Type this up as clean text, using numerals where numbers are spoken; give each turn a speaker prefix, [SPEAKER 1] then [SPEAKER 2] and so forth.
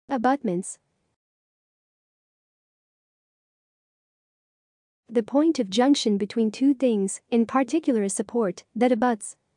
[SPEAKER 1] Abutments. The point of junction between two things, in particular a support, that abuts.